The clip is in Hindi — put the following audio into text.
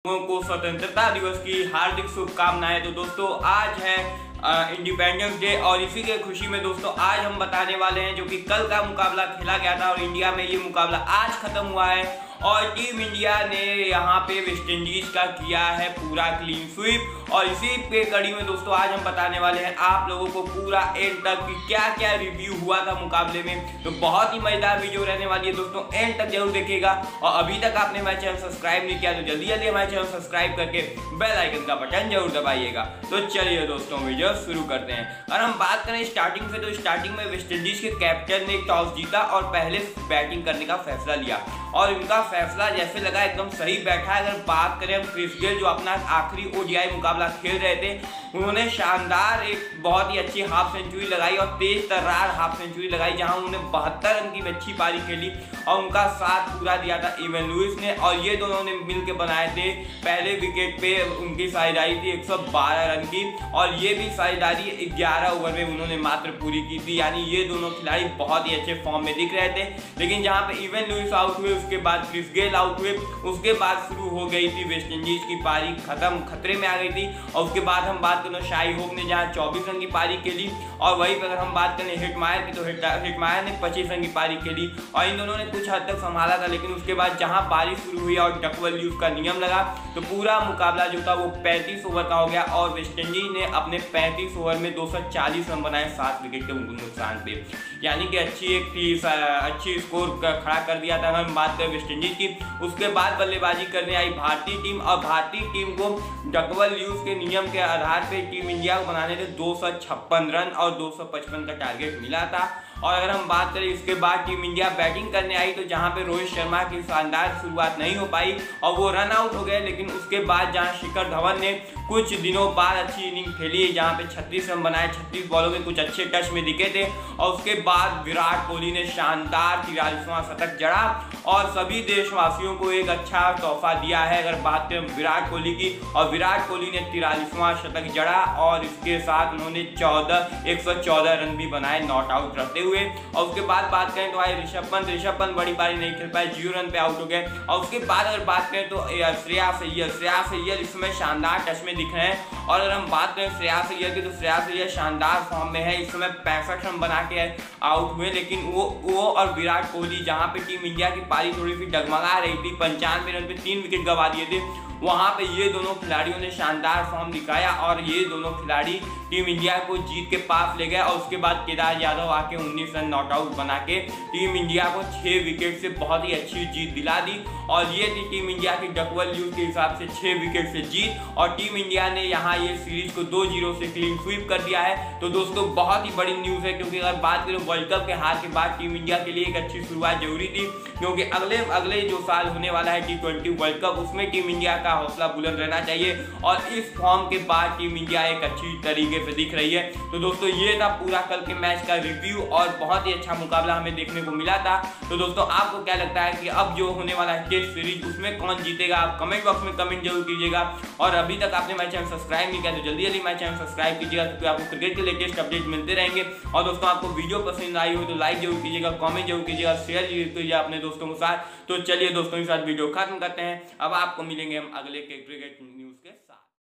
को स्वतंत्रता दिवस की हार्दिक शुभकामनाएं। तो दोस्तों आज है इंडिपेंडेंस डे और इसी के खुशी में दोस्तों आज हम बताने वाले हैं जो कि कल का मुकाबला खेला गया था और इंडिया में ये मुकाबला आज खत्म हुआ है और टीम इंडिया ने यहाँ पे वेस्ट इंडीज का किया है पूरा क्लीन स्वीप। और इसी पे कड़ी में दोस्तों आज हम बताने वाले हैं आप लोगों को पूरा एंड तक कि क्या क्या रिव्यू हुआ था मुकाबले में। तो बहुत ही मजेदार वीडियो रहने वाली है दोस्तों, एंड तक जरूर देखिएगा। और अभी तक आपने हमारे चैनल सब्सक्राइब नहीं किया तो जल्दी जल्दी हमारे चैनल सब्सक्राइब करके बेल आइकन का बटन जरूर दबाइएगा। तो चलिए दोस्तों वीडियो शुरू करते हैं। और हम बात करें स्टार्टिंग से, तो स्टार्टिंग में वेस्ट इंडीज के कैप्टन ने टॉस जीता और पहले बैटिंग करने का फैसला लिया और इनका फैसला जैसे लगा एकदम सही बैठा है। अगर बात करें हम क्रिस गेल जो अपना आखिरी ओडीआई मुकाबला खेल रहे थे, उन्होंने शानदार एक बहुत ही अच्छी हाफ सेंचुरी लगाई और तेज तर्रार हाफ सेंचुरी लगाई जहां उन्होंने 72 रन की अच्छी पारी खेली और उनका साथ पूरा दिया था इवन लुइस ने। और ये दोनों ने मिलकर बनाए थे पहले विकेट पे उनकी साझेदारी थी 112 रन की और ये भी साझेदारी 11 ओवर में उन्होंने मात्र पूरी की थी। यानी ये दोनों खिलाड़ी बहुत ही अच्छे फॉर्म में दिख रहे थे। लेकिन जहाँ पे इवन लुइस आउट हुए उसके बाद क्रिस गेल आउट हुए, उसके बाद शुरू हो गई थी वेस्ट इंडीज की पारी खत्म, खतरे में आ गई थी। और उसके बाद हम बात करें शाही होप ने जहाँ 24 रन की पारी खेली और वहीं पर अगर हम बात करें हिटमायर की तो हिटमायर ने 25 रन की पारी खेली और इन दोनों ने कुछ हद तक संभाला था। लेकिन उसके बाद जहां पारी शुरू हुई और डकवर्थ यूज का नियम लगा तो पूरा मुकाबला जो था वो 35 ओवर का हो गया और वेस्ट इंडीज ने अपने 35 ओवर में 240 रन बनाए 7 विकेट के नुकसान पे। यानी कि अच्छी स्कोर खड़ा कर दिया था। हम बात करें वेस्ट इंडीज की, उसके बाद बल्लेबाजी करने आई भारतीय टीम और भारतीय टीम को डकवर्थ यूज के नियम के आधार पे टीम इंडिया को बनाने थे 256 रन और 255 का टारगेट मिला था। और अगर हम बात करें इसके बाद टीम इंडिया बैटिंग करने आई तो जहां पे रोहित शर्मा की शानदार शुरुआत नहीं हो पाई और वो रन आउट हो गए। लेकिन उसके बाद जहां शिखर धवन ने कुछ दिनों बाद अच्छी इनिंग खेली जहां पे 36 रन बनाए, 36 बॉलों में कुछ अच्छे टच में दिखे थे। और उसके बाद विराट कोहली ने शानदार 43वां शतक जड़ा और सभी देशवासियों को एक अच्छा तोहफा दिया है। अगर बात करें विराट कोहली की, और विराट कोहली ने 43वां शतक जड़ा और इसके साथ उन्होंने 114 रन भी बनाए नॉट आउट रहते हुए। और उसके बाद बात करें तो आए ऋषभ पंत बड़ी पारी नहीं खेल पाए, 0 रन पे आउट हो गए। और उसके बाद अगर बात करें तो श्रेयस अय्यर इसमें शानदार टच में दिख रहे हैं। और अगर हम बात करें श्रेयस अय्यर की तो श्रेयस अय्यर शानदार फॉर्म में है, इस समय 65 रन बना के आउट हुए। लेकिन वो और विराट कोहली जहां पे टीम इंडिया की पारी थोड़ी सी डगमगा रही थी, 95 रन पे 3 विकेट गंवा दिए थे, वहां पे ये दोनों खिलाड़ियों ने शानदार फॉर्म दिखाया और ये दोनों खिलाड़ी टीम इंडिया को जीत के पास ले गए। और उसके बाद केदार यादव आके 19 रन नॉट आउट बना के टीम इंडिया को 6 विकेट से बहुत ही अच्छी जीत दिला दी। और ये थी टीम इंडिया की डकवर्थ यूज के हिसाब से 6 विकेट से जीत और टीम इंडिया ने यहाँ ये सीरीज को 2-0 से क्लीन स्वीप कर दिया है। तो दोस्तों बहुत ही बड़ी न्यूज़ है, क्योंकि अगर बात करें वर्ल्ड कप के हार के बाद टीम इंडिया के लिए एक अच्छी शुरुआत जरूरी थी, क्योंकि अगले जो साल होने वाला है T20 वर्ल्ड कप, उसमें टीम इंडिया का हौसला बुलंद रहना चाहिए। और इस फॉर्म के बाद टीम इंडिया एक अच्छी तरीके से दिख रही है। तो दोस्तों ये था पूरा कल के मैच का रिव्यू और बहुत ही अच्छा मुकाबला हमें देखने को मिला था। तो दोस्तों आपको क्या लगता है कि अब जो होने वाला है टेस्ट सीरीज उसमें कौन जीतेगा, आप कमेंट बॉक्स में कमेंट जरूर कीजिएगा। और अभी तक आपने हमारे चैनल सब्सक्राइब नहीं किया तो जल्दी जल्दी हमारे चैनल सब्सक्राइब कीजिएगा, क्योंकि आपको क्रिकेट के लेटेस्ट अपडेट मिलते रहेंगे। और दोस्तों आपको वीडियो पसंद आई हो तो लाइक जरूर कीजिएगा, कमेंट जरूर कीजिएगा, शेयर जरूर कीजिएगा अपने दोस्तों के साथ। तो चलिए दोस्तों के साथ वीडियो खत्म करते हैं। अब आपको मिलेंगे हम अगले के क्रिकेट